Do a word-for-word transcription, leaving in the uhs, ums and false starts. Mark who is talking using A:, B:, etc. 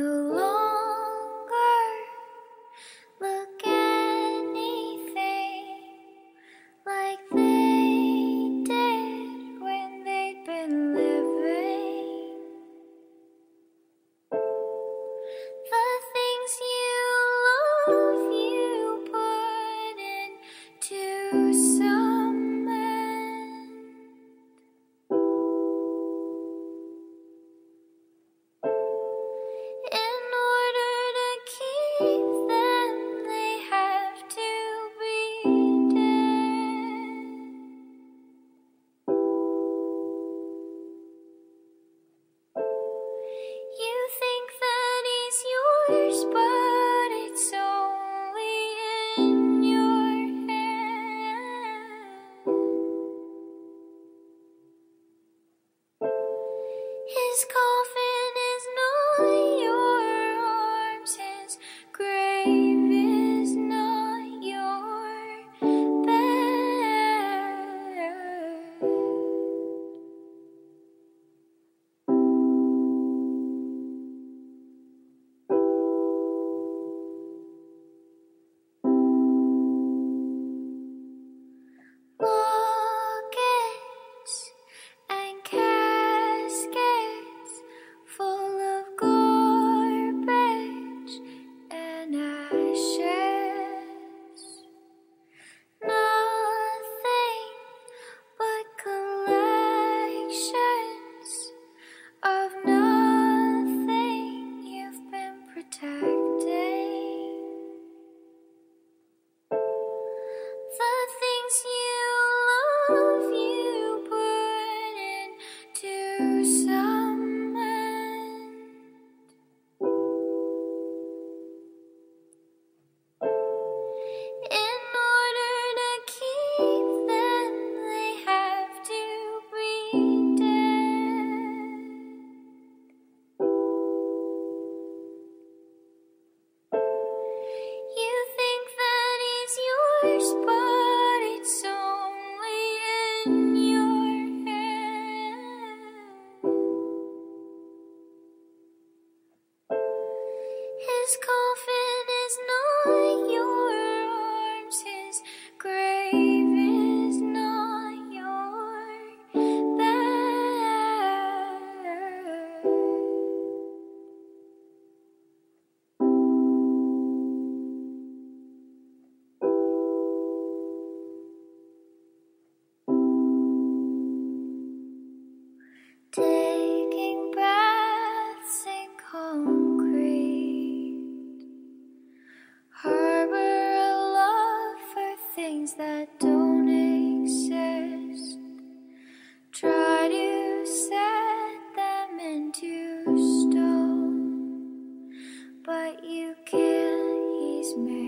A: longer look anything like they did when they'd been living. The things you love, you put into some end. In order to keep them, they have to be dead. You think that he's yours, but it's only in your head. His coffin is not your arms, his grave is not your bed. Lockets and caskets full of garbage and ashes. Nothing but collections of nothing you've been protecting. The things you love, you put into some end. In order to keep them, they have to be dead. You think that he's yours, but it's only in your head. His coffin is not your arms, his grave is not your bed. Taking baths in concrete, harbor a love for things that don't exist. Try to set them into stone, but you can't, he's made